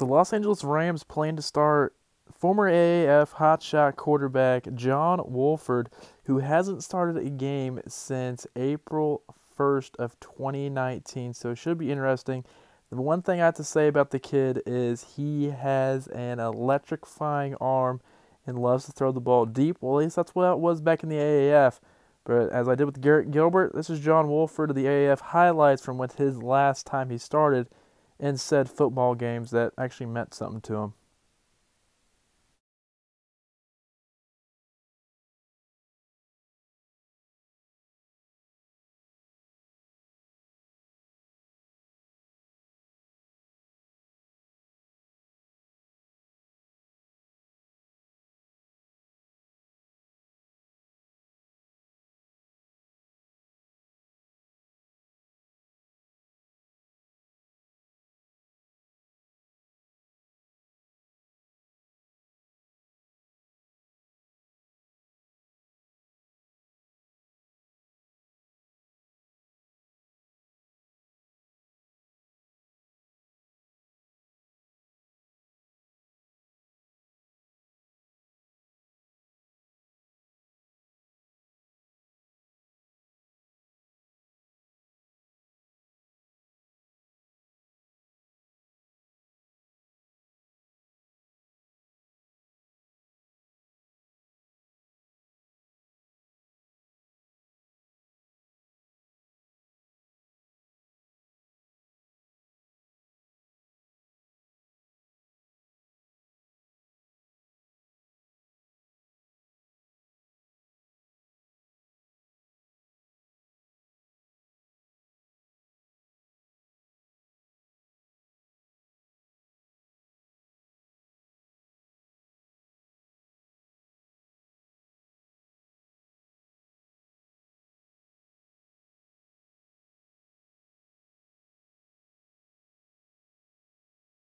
The Los Angeles Rams plan to start former AAF hotshot quarterback John Wolford, who hasn't started a game since April 1st of 2019. So it should be interesting. The one thing I have to say about the kid is he has an electrifying arm and loves to throw the ball deep. Well, at least that's what it was back in the AAF. But as I did with Garrett Gilbert, this is John Wolford of the AAF highlights from his last time he started in said football games that actually meant something to him.